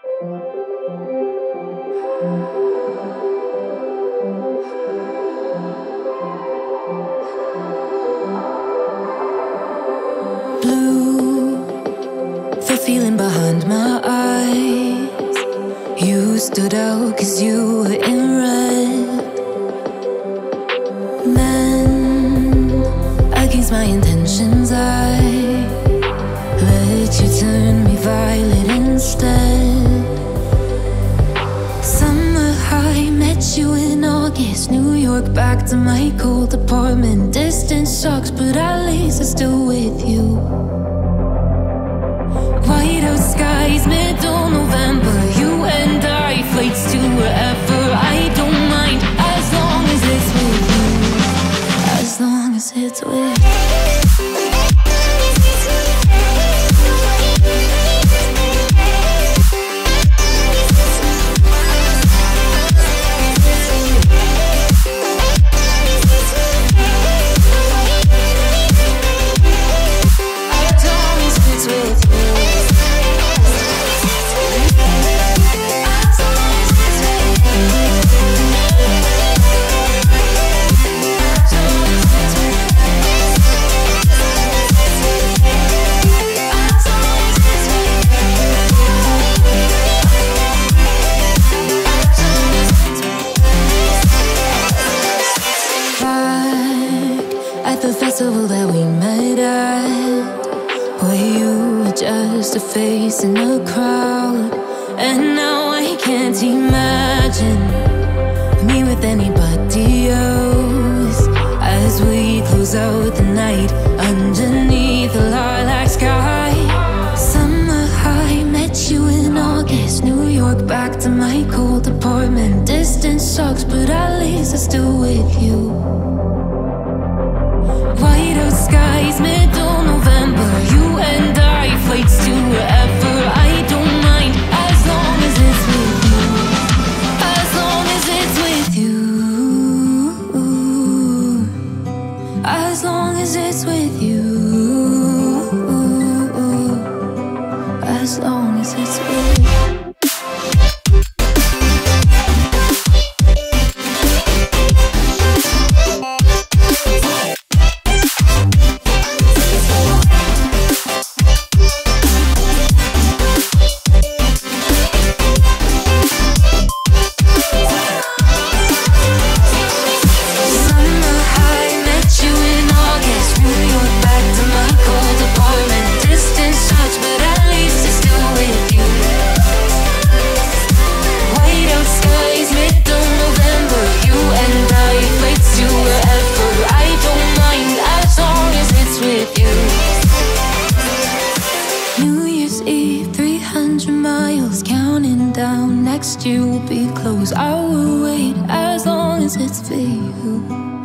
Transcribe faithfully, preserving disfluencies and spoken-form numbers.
Blue, the feeling behind my eyes. You stood out 'cause you were in red. Men, against my intentions, I let you turn me violet instead. Summer high, met you in August. New York, back to my cold apartment. Distance sucks, but at least I'm still with you. White out skies, middle November. You and I, flights to wherever. I don't mind, as long as it's with you. As long as it's with you. The festival that we met at, where you were just a face in a crowd. And now I can't imagine me with anybody else. As we close out the night underneath the lilac sky. Summer high, met you in August. New York, back to my cold apartment. Distance sucks, but at least I'm still with you. White out skies, middle November. You and I, flights to wherever. I don't mind, as long as it's with you. As long as it's with you. As long as it's with you. As long as it's with you. Next year will be close. I will wait as long as it's for you.